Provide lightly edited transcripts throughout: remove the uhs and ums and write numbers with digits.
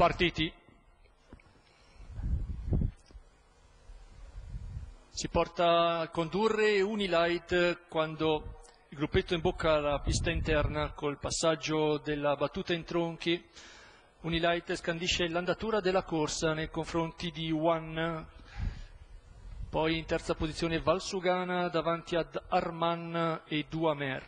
Partiti. Si porta a condurre Unilight quando il gruppetto imbocca la pista interna col passaggio della battuta in tronchi. Unilight scandisce l'andatura della corsa nei confronti di One. Poi in terza posizione Valsugana davanti ad Arman e Duamer.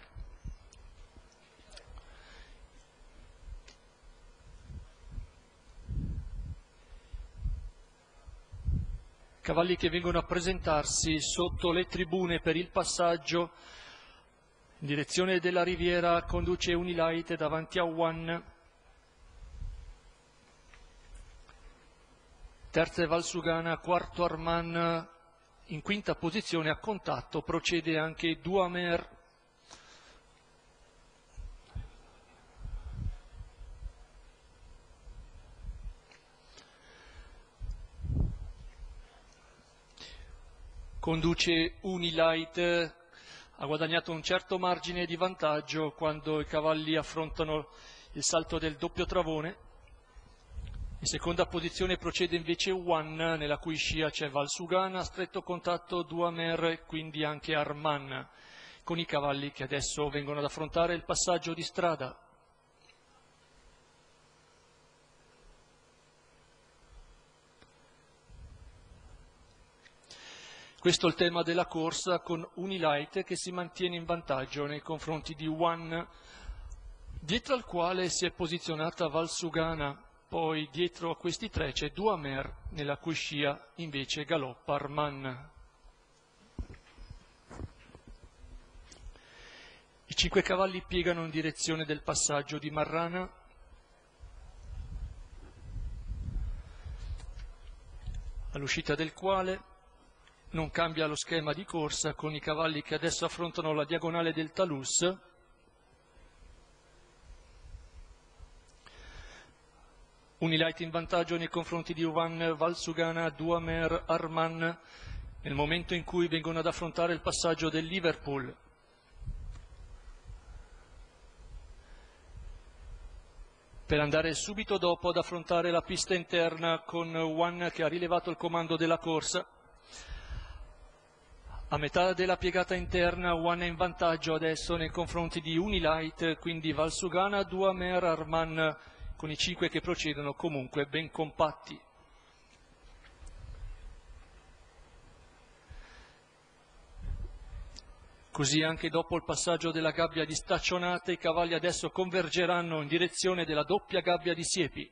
Cavalli che vengono a presentarsi sotto le tribune per il passaggio. In direzione della Riviera conduce Unilight davanti a One. Terza è Valsugana, quarto Arman, in quinta posizione a contatto procede anche Duamer. Conduce Unilight, ha guadagnato un certo margine di vantaggio quando i cavalli affrontano il salto del doppio travone. In seconda posizione procede invece One, nella cui scia c'è Valsugana, a stretto contatto Duamer e quindi anche Arman, con i cavalli che adesso vengono ad affrontare il passaggio di strada. Questo è il tema della corsa, con Unilight che si mantiene in vantaggio nei confronti di One, dietro al quale si è posizionata Valsugana. Poi dietro a questi tre c'è Duamer, nella cui scia invece galoppa Arman. I 5 cavalli piegano in direzione del passaggio di Marrana. All'uscita del quale non cambia lo schema di corsa, con i cavalli che adesso affrontano la diagonale del talus. Unilight in vantaggio nei confronti di One, Valsugana, Duamer, Arman, nel momento in cui vengono ad affrontare il passaggio del Liverpool. Per andare subito dopo ad affrontare la pista interna con One che ha rilevato il comando della corsa. A metà della piegata interna One è in vantaggio adesso nei confronti di Unilight, quindi Valsugana, Duamer, Arman, con i 5 che procedono comunque ben compatti. Così anche dopo il passaggio della gabbia di Staccionate i cavalli adesso convergeranno in direzione della doppia gabbia di Siepi.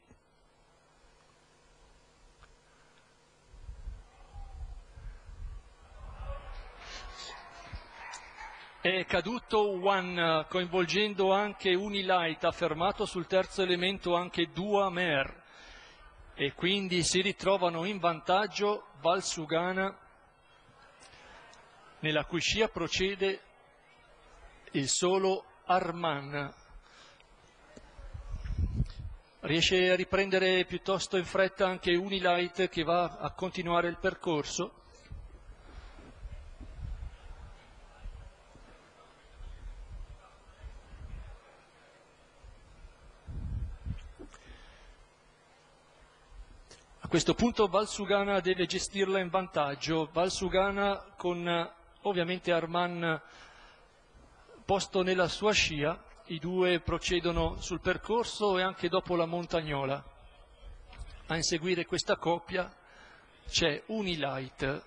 È caduto One, coinvolgendo anche Unilight, ha fermato sul terzo elemento anche Duamer e quindi si ritrovano in vantaggio Valsugana, nella cui scia procede il solo Arman. Riesce a riprendere piuttosto in fretta anche Unilight che va a continuare il percorso. A questo punto Valsugana deve gestirla in vantaggio, Valsugana con ovviamente Arman posto nella sua scia. I due procedono sul percorso e anche dopo la Montagnola. A inseguire questa coppia c'è Unilight.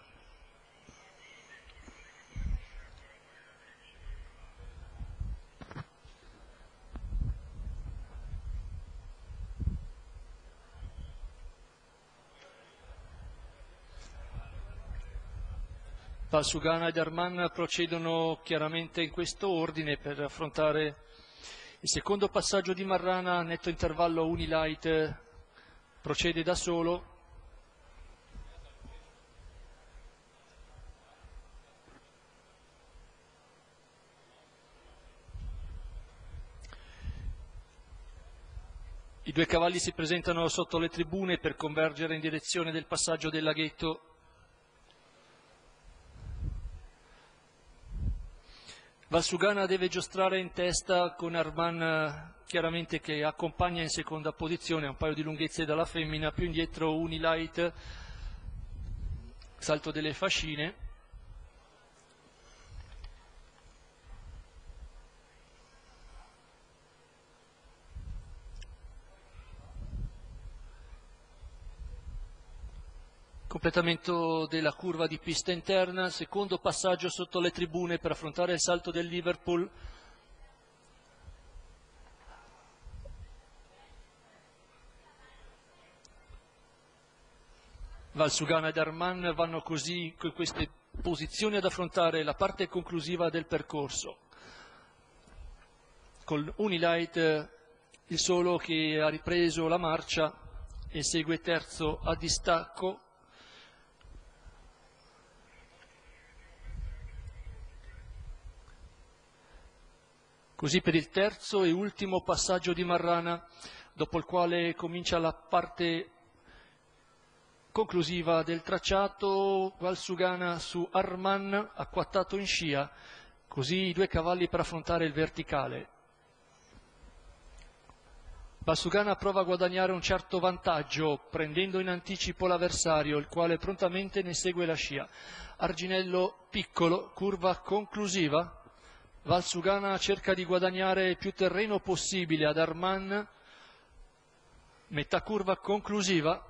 Valsugana ed Arman procedono chiaramente in questo ordine per affrontare il secondo passaggio di Marrana. A netto intervallo Unilight procede da solo. I due cavalli si presentano sotto le tribune per convergere in direzione del passaggio del laghetto. Valsugana deve giostrare in testa con Arman chiaramente che accompagna in seconda posizione, a un paio di lunghezze dalla femmina, più indietro Unilight, salto delle fascine. Completamento della curva di pista interna, secondo passaggio sotto le tribune per affrontare il salto del Liverpool. Valsugana ed Arman vanno così con queste posizioni ad affrontare la parte conclusiva del percorso. Con Unilight il solo che ha ripreso la marcia e segue terzo a distacco. Così per il terzo e ultimo passaggio di Marrana, dopo il quale comincia la parte conclusiva del tracciato, Valsugana su Arman, acquattato in scia, così i due cavalli per affrontare il verticale. Valsugana prova a guadagnare un certo vantaggio, prendendo in anticipo l'avversario, il quale prontamente ne segue la scia. Arginello piccolo, curva conclusiva. Valsugana cerca di guadagnare il più terreno possibile ad Arman, metà curva conclusiva.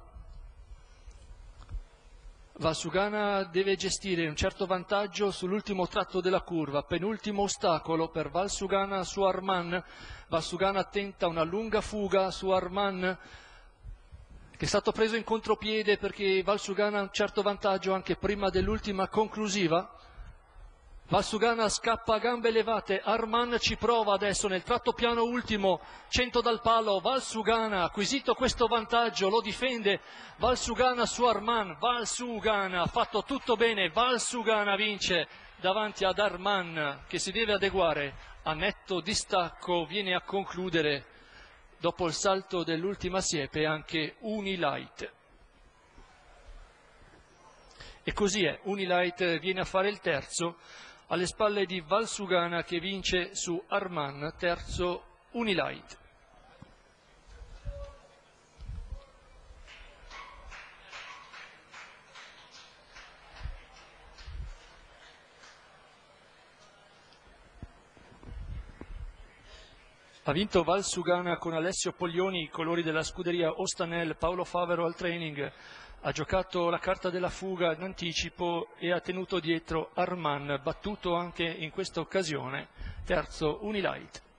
Valsugana deve gestire un certo vantaggio sull'ultimo tratto della curva, penultimo ostacolo per Valsugana su Arman. Valsugana tenta una lunga fuga su Arman, che è stato preso in contropiede perché Valsugana ha un certo vantaggio anche prima dell'ultima conclusiva. Valsugana scappa a gambe levate, Arman ci prova adesso nel tratto piano ultimo, 100 dal palo, Valsugana ha acquisito questo vantaggio, lo difende, Valsugana su Arman, Valsugana ha fatto tutto bene, Valsugana vince davanti ad Arman che si deve adeguare a netto distacco, viene a concludere dopo il salto dell'ultima siepe anche Unilight. E così è, Unilight viene a fare il terzo, alle spalle di Valsugana che vince su Arman, terzo Unilight. Ha vinto Valsugana con Alessio Poglioni, i colori della scuderia Ostanel, Paolo Favero al training. Ha giocato la carta della fuga in anticipo e ha tenuto dietro Arman, battuto anche in questa occasione, terzo Unilight.